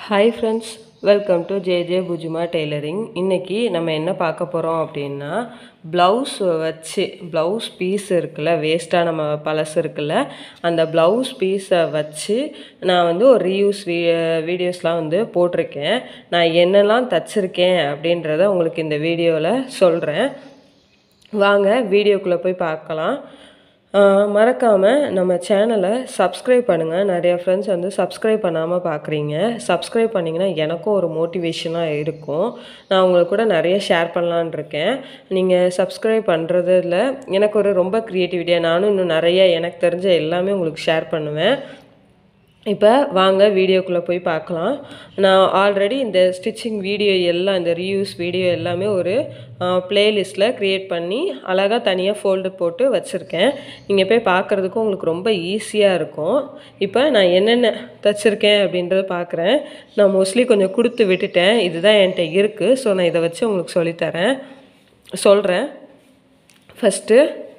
Hi friends, welcome to JJ bujjima tailoring. இன்னைக்கு நம்ம என்ன பார்க்க போறோம் அப்படினா blouse வச்சு blouse piece இருக்குல வேஸ்டா நம்ம பலஸ் இருக்குல அந்த blouse piece வச்சு நான் வந்து ஒரு reuse வீடியோஸ்லாம் வந்து போட்டுருக்கேன். நான் என்னெல்லாம் தச்சிருக்கேன் அப்படின்றத உங்களுக்கு இந்த வீடியோல சொல்றேன். வாங்க வீடியோக்குள்ள போய் பார்க்கலாம். மறக்காம நம்ம சேனலை சப்ஸ்கிரைப் பண்ணுங்க. நிறைய ஃப்ரெண்ட்ஸ் வந்து சப்ஸ்கிரைப் பண்ணாம பார்க்குறீங்க. சப்ஸ்கிரைப் பண்ணீங்கன்னா எனக்கும் ஒரு மோட்டிவேஷனா இருக்கும். நான் உங்களுக்கு கூட நிறைய ஷேர் பண்ணலாம்னு இருக்கேன். நீங்க சப்ஸ்கிரைப் பண்றதுல எனக்கு ஒரு ரொம்ப கிரியேட்டிவிட்டியா நானும் இன்னும் நிறைய எனக்கு தெரிஞ்ச எல்லாமே உங்களுக்கு ஷேர் பண்ணுவேன். இப்போ வாங்க வீடியோக்குள்ளே போய் பார்க்கலாம். நான் ஆல்ரெடி இந்த ஸ்டிச்சிங் வீடியோ எல்லாம் இந்த ரீயூஸ் வீடியோ எல்லாமே ஒரு பிளேலிஸ்ட்டில் க்ரியேட் பண்ணி அழகாக தனியாக ஃபோல்டு போட்டு வச்சுருக்கேன். நீங்கள் போய் பார்க்குறதுக்கும் உங்களுக்கு ரொம்ப ஈஸியாக இருக்கும். இப்போ நான் என்னென்ன தச்சுருக்கேன் அப்படின்றத பார்க்குறேன். நான் மோஸ்ட்லி கொஞ்சம் கொடுத்து விட்டுட்டேன். இதுதான் என்கிட்ட இருக்குது. ஸோ நான் இதை வச்சு உங்களுக்கு சொல்கிறேன். ஃபஸ்ட்டு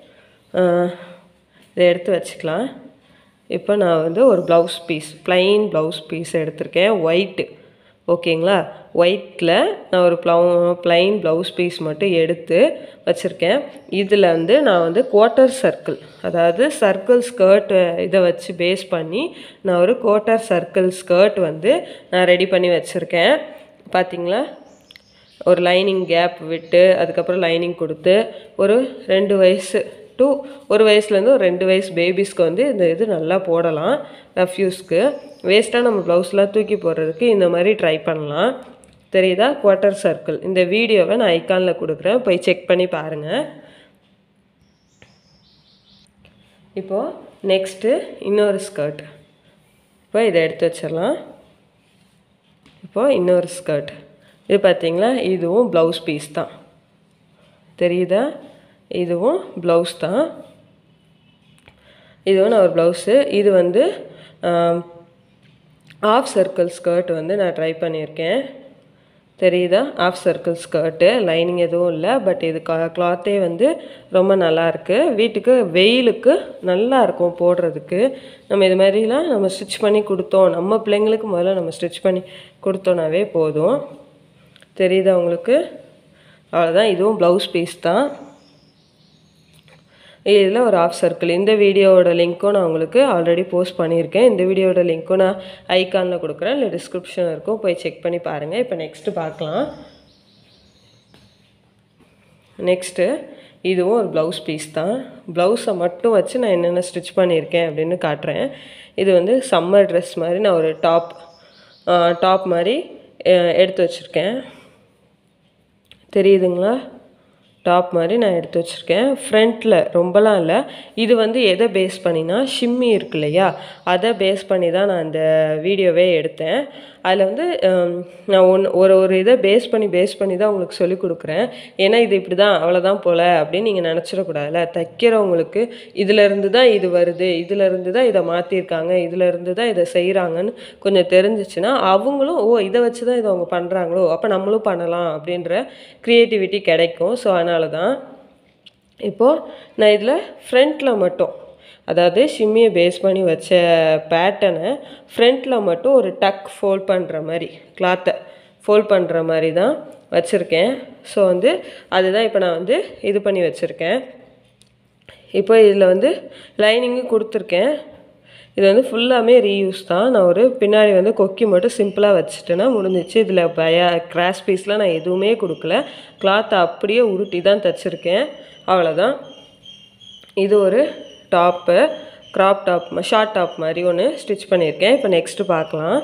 இதை எடுத்து வச்சுக்கலாம். இப்போ நான் வந்து ஒரு blouse piece plain blouse piece எடுத்திருக்கேன். ஒயிட்டு ஓகேங்களா. ஒயிட்டில் நான் ஒரு ப்ளைன் ப்ளவுஸ் பீஸ் மட்டும் எடுத்து வச்சுருக்கேன். இதில் வந்து நான் வந்து குவார்ட்டர் சர்க்கிள் அதாவது சர்க்கிள் ஸ்கர்ட் இதை வச்சு பேஸ் பண்ணி நான் ஒரு குவார்ட்டர் சர்க்கிள் ஸ்கர்ட் வந்து நான் ரெடி பண்ணி வச்சுருக்கேன். பார்த்தீங்களா, ஒரு லைனிங் கேப் விட்டு அதுக்கப்புறம் லைனிங் கொடுத்து ஒரு 2 வயசு டு 1 வயசுலேருந்து ஒரு 2 வயசு பேபிஸ்க்கு வந்து இந்த இது நல்லா போடலாம். ரஃப் யூஸ்க்கு வேஸ்ட்டாக நம்ம ப்ளவுஸ்லாம் தூக்கி போடுறதுக்கு இந்த மாதிரி ட்ரை பண்ணலாம். தெரியுதா, குவார்ட்டர் சர்க்கிள். இந்த வீடியோவை நான் ஐக்கானில் கொடுக்குறேன், போய் செக் பண்ணி பாருங்கள். இப்போது நெக்ஸ்ட்டு இன்னொரு ஸ்கர்ட். இப்போ இதை எடுத்து வச்சிடலாம். இப்போது இன்னொரு ஸ்கர்ட். இது பார்த்தீங்களா, இதுவும் ப்ளவுஸ் பீஸ் தான். தெரியுதா, இதுவும் ப்ளவுஸ் தான். இதுவும் நான் ஒரு ப்ளவுஸு. இது வந்து ஆஃப் சர்க்கிள் ஸ்கர்ட் வந்து நான் ட்ரை பண்ணியிருக்கேன். தெரியுதா, ஆஃப் சர்க்கிள் ஸ்கர்ட்டு. லைனிங் எதுவும் இல்லை, பட் இது கிளாத்தே வந்து ரொம்ப நல்லாயிருக்கு. வீட்டுக்கு வெயிலுக்கு நல்லா இருக்கும் போடுறதுக்கு. நம்ம இது மாதிரிலாம் நம்ம ஸ்டிச் பண்ணி கொடுத்தோம், நம்ம பிள்ளைங்களுக்கு முதல்ல நம்ம ஸ்டிச் பண்ணி கொடுத்தோன்னாவே போதும். தெரியுதா உங்களுக்கு, அவ்வளோதான். இதுவும் ப்ளவுஸ் பீஸ் தான். இதில் ஒரு ஆஃப் சர்க்கிள். இந்த வீடியோவோட லிங்க்கும் நான் உங்களுக்கு ஆல்ரெடி போஸ்ட் பண்ணியிருக்கேன். இந்த வீடியோட லிங்க்கும் நான் ஐக்கானில் கொடுக்குறேன், இல்லை டிஸ்கிரிப்ஷன் இருக்கும், போய் செக் பண்ணி பாருங்கள். இப்போ நெக்ஸ்ட்டு பார்க்கலாம். நெக்ஸ்ட்டு இதுவும் ஒரு ப்ளவுஸ் பீஸ் தான். ப்ளவுஸை மட்டும் வச்சு நான் என்னென்ன ஸ்டிச் பண்ணியிருக்கேன் அப்படின்னு காட்டுறேன். இது வந்து சம்மர் ட்ரெஸ் மாதிரி நான் ஒரு டாப் மாதிரி எடுத்து வச்சுருக்கேன். தெரியுதுங்களா, டாப் மாதிரி நான் எடுத்து வச்சுருக்கேன். ஃப்ரண்ட்டில் ரொம்பலாம் இல்லை. இது வந்து எதை பேஸ் பண்ணினா ஷிம்மி இருக்கு இல்லையா, அதை பேஸ் பண்ணி தான் நான் இந்த வீடியோவே எடுத்தேன். அதில் வந்து நான் ஒரு இதை பேஸ் பண்ணி தான் உங்களுக்கு சொல்லிக் கொடுக்குறேன். ஏன்னா இது இப்படி தான் அவ்வளோதான் போல் அப்படின்னு நீங்கள் நினச்சிடக்கூடாதுல்ல. தைக்கிறவங்களுக்கு இதிலேருந்து தான் இது வருது, இதிலேருந்து தான் இதை மாற்றிருக்காங்க, இதிலேருந்து தான் இதை செய்கிறாங்கன்னு கொஞ்சம் தெரிஞ்சிச்சுன்னா அவங்களும் இதை வச்சு தான் இதை அவங்க பண்ணுறாங்களோ, அப்போ நம்மளும் பண்ணலாம் அப்படின்ற க்ரியேட்டிவிட்டி கிடைக்கும். ஸோ அதனால தான் இப்போது நான் இதில் ஃப்ரண்ட்டில் மட்டும், அதாவது ஷிம்மியை பேஸ் பண்ணி வச்ச பேட்டர்னை ஃப்ரண்ட்டில் மட்டும் ஒரு டக் ஃபோல்ட் பண்ணுற மாதிரி, கிளாத்தை ஃபோல்ட் பண்ணுற மாதிரி தான் வச்சுருக்கேன். ஸோ வந்து அதுதான் இப்போ நான் வந்து இது பண்ணி வச்சுருக்கேன். இப்போ இதில் வந்து லைனிங்கும் கொடுத்துருக்கேன். இது வந்து ஃபுல்லாமே ரீயூஸ் தான். நான் ஒரு பின்னாடி வந்து கொக்கி மட்டும் சிம்பிளாக வச்சுட்டேன்னா முடிஞ்சிச்சு. இதில் கிராஸ் பீஸ்லாம் நான் எதுவுமே கொடுக்கல, கிளாத்தை அப்படியே உருட்டி தான் தைச்சிருக்கேன், அவ்வளோதான். இது ஒரு top, crop top, short top மாதிரி ஒன்று ஸ்டிச் பண்ணியிருக்கேன். இப்போ நெக்ஸ்ட்டு பார்க்கலாம்.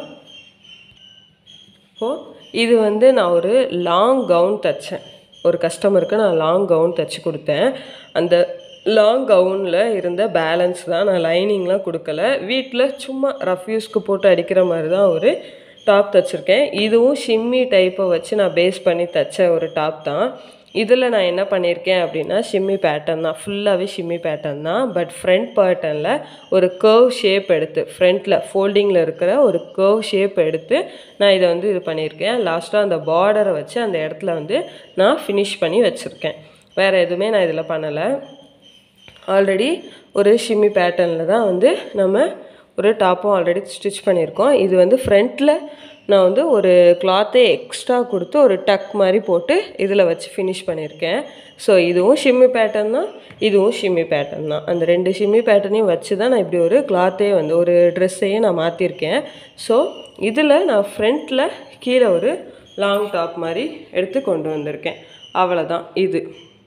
இப்போது இது வந்து நான் ஒரு லாங் கவுன் தைச்சேன். ஒரு கஸ்டமருக்கு நான் லாங் கவுன் தைச்சி கொடுத்தேன். அந்த லாங் கவுனில் இருந்த பேலன்ஸ் தான், நான் லைனிங்லாம் கொடுக்கல. வீட்டில் சும்மா ரஃப் யூஸ்க்கு போட்டு அடிக்கிற மாதிரி தான் ஒரு டாப் தைச்சிருக்கேன். இதுவும் ஷிம்மி டைப்பை வச்சு நான் பேஸ் பண்ணி தைச்ச ஒரு டாப் தான். இதில் நான் என்ன பண்ணியிருக்கேன் அப்படின்னா ஷிம்மி பேட்டர்ன் தான், ஃபுல்லாகவே ஷிம்மி பேட்டர்ன் தான். பட் ஃப்ரண்ட் பேட்டர்னில் ஒரு கர்வ் ஷேப் எடுத்து, ஃப்ரண்ட்டில் ஃபோல்டிங்கில் இருக்கிற ஒரு கர்வ் ஷேப் எடுத்து நான் இதை வந்து இது பண்ணியிருக்கேன். லாஸ்ட்டாக அந்த பார்டரை வச்சு அந்த இடத்துல வந்து நான் ஃபினிஷ் பண்ணி வச்சுருக்கேன். வேறு எதுவுமே நான் இதில் பண்ணலை. ஆல்ரெடி ஒரு ஷிம்மி பேட்டர்னில் தான் வந்து நம்ம ஒரு டாப்பும் ஆல்ரெடி ஸ்டிச் பண்ணியிருக்கோம். இது வந்து ஃப்ரண்ட்டில் நான் வந்து ஒரு கிளாத்தை எக்ஸ்ட்ரா கொடுத்து ஒரு டக் மாதிரி போட்டு இதில் வச்சு ஃபினிஷ் பண்ணியிருக்கேன். ஸோ இதுவும் ஷிம்மி பேட்டர்ன் தான், இதுவும் ஷிம்மி பேட்டர்ன் தான். அந்த 2 ஷிம்மி பேட்டர்னையும் வச்சு தான் நான் இப்படி ஒரு கிளாத்தே வந்து ஒரு ட்ரெஸ்ஸையே நான் மாற்றிருக்கேன். ஸோ இதில் நான் ஃப்ரண்ட்டில் கீழே ஒரு லாங் டாப் மாதிரி எடுத்து கொண்டு வந்திருக்கேன். அவ்வளோதான் இது.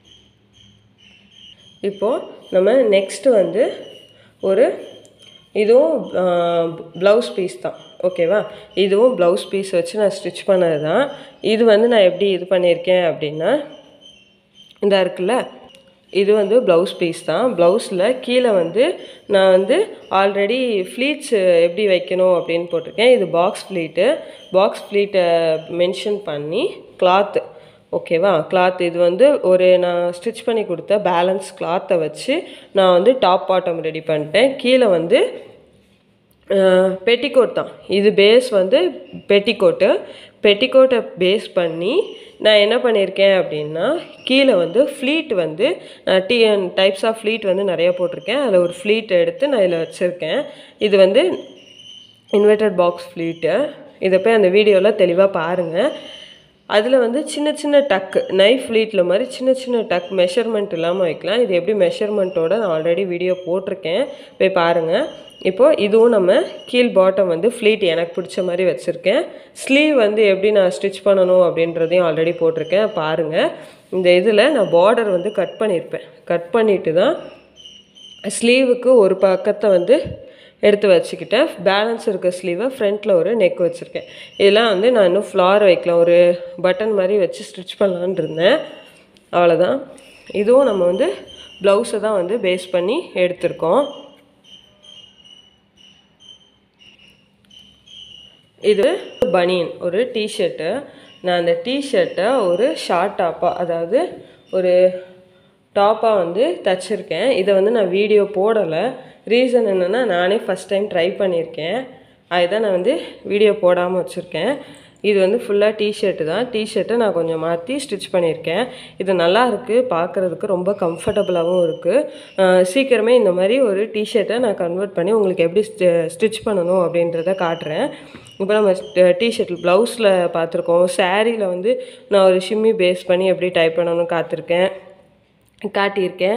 இப்போது நம்ம நெக்ஸ்ட்டு வந்து ஒரு இதுவும் ப்ளவுஸ் பீஸ் தான், ஓகேவா? இதுவும் ப்ளவுஸ் பீஸ் வச்சு நான் ஸ்டிச் பண்ணது தான். இது வந்து நான் எப்படி இது பண்ணியிருக்கேன் அப்படின்னா, இந்த இருக்குல்ல, இது வந்து ப்ளவுஸ் பீஸ் தான். ப்ளவுஸில் கீழே வந்து நான் வந்து ஆல்ரெடி ஃப்ளீட்ஸ் எப்படி வைக்கணும் அப்படின்னு போட்டிருக்கேன். இது பாக்ஸ் ஃப்ளீட்டை மென்ஷன் பண்ணி கிளாத்து, ஓகேவா? கிளாத் இது வந்து ஒரு நான் ஸ்டிச் பண்ணி கொடுத்த பேலன்ஸ் கிளாத்தை வச்சு நான் வந்து டாப் பாட்டம் ரெடி பண்ணிட்டேன். கீழே வந்து பெட்டிக்கோட் தான். இது பேஸ் வந்து பெட்டிக்கோட்டை பேஸ் பண்ணி நான் என்ன பண்ணியிருக்கேன் அப்படின்னா, கீழே வந்து ஃப்ளீட் வந்து டைப்ஸ் ஆஃப் ஃப்ளீட் வந்து நிறையா போட்டிருக்கேன். அதில் ஒரு ஃப்ளீட் எடுத்து நான் இதில் வச்சுருக்கேன். இது வந்து இன்வெர்டட் பாக்ஸ் ஃப்ளீட்டு. இதை போய் அந்த வீடியோவில் தெளிவாக பாருங்கள். அதில் வந்து சின்ன சின்ன டக்கு, நைஃப் ஃப்ளீட்டில் மாதிரி சின்ன சின்ன டக் மெஷர்மெண்ட் இல்லாமல் வைக்கலாம். இது எப்படி மெஷர்மெண்ட்டோடு நான் ஆல்ரெடி வீடியோ போட்டிருக்கேன், போய் பாருங்கள். இப்போது இதுவும் நம்ம கீழ் பாட்டம் வந்து ஃப்ளீட் எனக்கு பிடிச்ச மாதிரி வச்சுருக்கேன். ஸ்லீவ் வந்து எப்படி நான் ஸ்டிச் பண்ணணும் அப்படின்றதையும் ஆல்ரெடி போட்டிருக்கேன், பாருங்கள். இந்த இதில் நான் பார்டர் வந்து கட் பண்ணிவிட்டு தான் ஸ்லீவுக்கு ஒரு பக்கத்தை வந்து எடுத்து வச்சுக்கிட்டேன். பேலன்ஸ் இருக்க ஸ்லீவை ஃப்ரண்ட்டில் ஒரு நெக் வச்சுருக்கேன். இதெல்லாம் வந்து நான் இன்னும் ஃப்ளார் வைக்கலாம், ஒரு பட்டன் மாதிரி வச்சு ஸ்டிச் பண்ணலான் இருந்தேன். அவ்வளோதான். இதுவும் நம்ம வந்து ப்ளவுஸை தான் வந்து பேஸ் பண்ணி எடுத்திருக்கோம். இது பனியன், ஒரு டிஷர்ட்டு. நான் அந்த டிஷர்ட்டை ஒரு ஷார்ட் டாப்பாக, அதாவது ஒரு டாப்பாக வந்து தைச்சிருக்கேன். இதை வந்து நான் வீடியோ போடலை. ரீசன் என்னென்னா, நானே ஃபஸ்ட் டைம் ட்ரை பண்ணியிருக்கேன், அதுதான் நான் வந்து வீடியோ போடாமல் வச்சுருக்கேன். இது வந்து ஃபுல்லாக டிஷர்ட்டு தான். டிஷர்ட்டை நான் கொஞ்சம் மாற்றி ஸ்டிச் பண்ணியிருக்கேன். இது நல்லா இருக்குது, பார்க்குறதுக்கு ரொம்ப கம்ஃபர்டபுளாகவும் இருக்குது. சீக்கிரமே இந்த மாதிரி ஒரு டிஷர்ட்டை நான் கன்வெர்ட் பண்ணி உங்களுக்கு எப்படி ஸ்டிச் பண்ணணும் அப்படின்றத காட்டுறேன். இப்போ நம்ம டிஷர்ட் ப்ளவுஸில் பார்த்துருக்கோம். சாரியில் வந்து நான் ஒரு ஷிம்மி பேஸ் பண்ணி எப்படி டைப் பண்ணணும்னு காட்டியிருக்கேன்.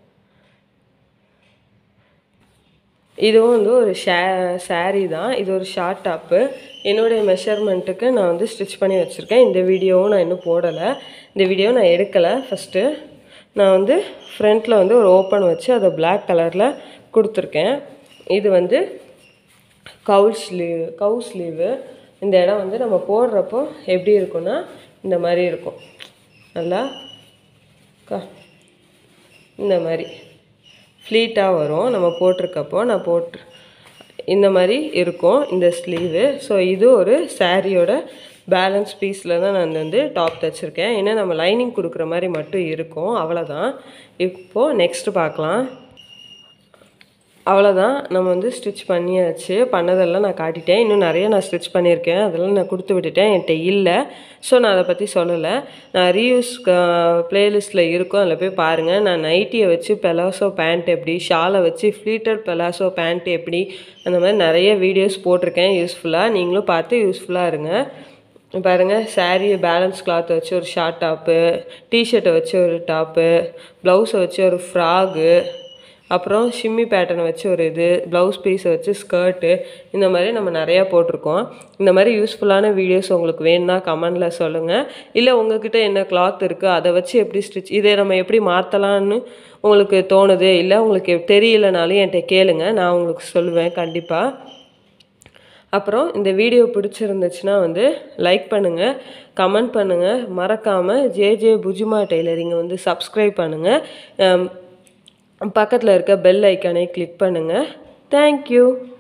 இதுவும் வந்து ஒரு சாரீ தான். இது ஒரு ஷார்ட் டாப்பு. என்னுடைய மெஷர்மெண்ட்டுக்கு நான் வந்து ஸ்டிச் பண்ணி வச்சுருக்கேன். இந்த வீடியோவும் நான் இன்னும் போடலை, இந்த வீடியோ நான் எடுக்கலை. ஃபஸ்ட்டு நான் வந்து ஃப்ரண்ட்டில் வந்து ஒரு ஓப்பன் வச்சு அதை பிளாக் கலரில் கொடுத்துருக்கேன். இது வந்து கவு ஸ்லீவு. இந்த இடம் வந்து நம்ம போடுறப்போ எப்படி இருக்குன்னா, இந்த மாதிரி இருக்கும். நல்லா இந்த மாதிரி ஃப்ளீட்டாக வரும். நம்ம போட்டிருக்கப்போ இந்த மாதிரி இருக்கும் இந்த ஸ்லீவு. ஸோ இது ஒரு சாரியோட பேலன்ஸ் பீஸில் தான் நான் வந்து டாப் தைச்சிருக்கேன். ஏன்னா நம்ம லைனிங் கொடுக்குற மாதிரி மட்டும் இருக்கும், அவ்வளோதான். இப்போது நெக்ஸ்ட்டு பார்க்கலாம். அவ்வளோதான், நம்ம வந்து ஸ்டிச் பண்ணியாச்சு. பண்ணதெல்லாம் நான் காட்டிட்டேன். இன்னும் நிறைய நான் ஸ்டிச் பண்ணியிருக்கேன், அதெல்லாம் நான் கொடுத்து விட்டுட்டேன், என்கிட்ட இல்லை. ஸோ நான் அதை பற்றி சொல்லலை. நான் ரீயூஸ் ப்ளேலிஸ்ட்டில் இருக்கும், அதில் போய் பாருங்கள். நான் நைட்டியை வச்சு பெலாசோ பேண்ட் எப்படி, ஷாலை வச்சு ஃப்ளீட்டட் பெலாசோ பேண்ட் எப்படி, அந்த மாதிரி நிறைய வீடியோஸ் போட்டிருக்கேன் யூஸ்ஃபுல்லாக. நீங்களும் பார்த்து யூஸ்ஃபுல்லாக இருங்க. பாருங்கள், சாரீ பேலன்ஸ் கிளாத்தை வச்சு ஒரு ஷார்ட் டாப்பு, டிஷர்ட்டை வச்சு ஒரு டாப்பு, ப்ளவுஸை வச்சு ஒரு ஃப்ராகு, அப்புறம் ஷிம்மி பேட்டர்னை வச்சு ஒரு இது, ப்ளவுஸ் பீஸை வச்சு ஸ்கர்ட்டு, இந்த மாதிரி நம்ம நிறையா போட்டிருக்கோம். இந்த மாதிரி யூஸ்ஃபுல்லான வீடியோஸ் உங்களுக்கு வேணும்னா கமெண்டில் சொல்லுங்கள். இல்லை உங்கள்கிட்ட என்ன கிளாத் இருக்குது அதை வச்சு எப்படி இதை நம்ம எப்படி மாற்றலான்னு உங்களுக்கு தோணுது, இல்லை உங்களுக்கு தெரியலனாலும் என்கிட்ட கேளுங்க, நான் உங்களுக்கு சொல்லுவேன் கண்டிப்பாக. அப்புறம் இந்த வீடியோ பிடிச்சிருந்துச்சுன்னா வந்து லைக் பண்ணுங்கள், கமெண்ட் பண்ணுங்கள், மறக்காமல் ஜே புஜ்ஜிமா டெய்லரிங்கை வந்து சப்ஸ்கிரைப் பண்ணுங்கள். பக்கத்தில் இருக்க பெல் ஐக்கானை கிளிக் பண்ணுங்கள். தேங்க்யூ.